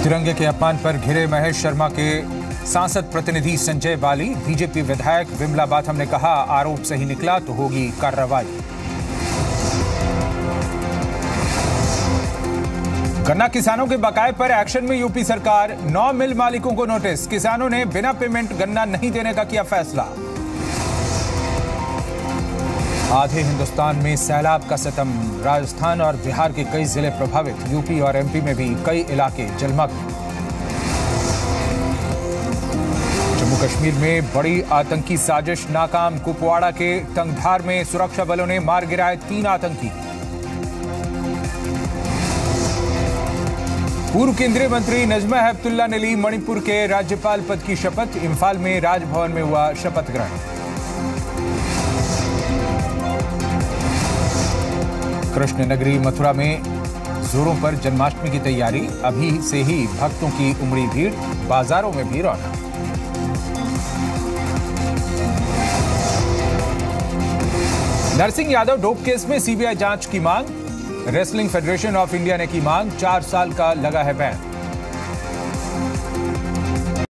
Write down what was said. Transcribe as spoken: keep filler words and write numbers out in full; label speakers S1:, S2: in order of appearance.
S1: तिरंगे के अपमान पर घिरे महेश शर्मा के सांसद प्रतिनिधि संजय बाली, बीजेपी विधायक विमला बाथम ने कहा आरोप सही निकला तो होगी कार्रवाई। गन्ना किसानों के बकाये पर एक्शन में यूपी सरकार, नौ मिल मालिकों को नोटिस, किसानों ने बिना पेमेंट गन्ना नहीं देने का किया फैसला। आधे हिंदुस्तान में सैलाब का सितम, राजस्थान और बिहार के कई जिले प्रभावित, यूपी और एमपी में भी कई इलाके जलमग्न। जम्मू कश्मीर में बड़ी आतंकी साजिश नाकाम, कुपवाड़ा के टंगधार में सुरक्षा बलों ने मार गिराए तीन आतंकी। पूर्व केंद्रीय मंत्री नजमा हेपतुल्ला ने ली मणिपुर के राज्यपाल पद की शपथ, इंफाल में राजभवन में हुआ शपथ ग्रहण। कृष्ण नगरी मथुरा में जोरों पर जन्माष्टमी की तैयारी, अभी से ही भक्तों की उमड़ी भीड़, बाजारों में भी रौनक। नरसिंह यादव डोप केस में सीबीआई जांच की मांग, रेसलिंग फेडरेशन ऑफ इंडिया ने की मांग, चार साल का लगा है बैन।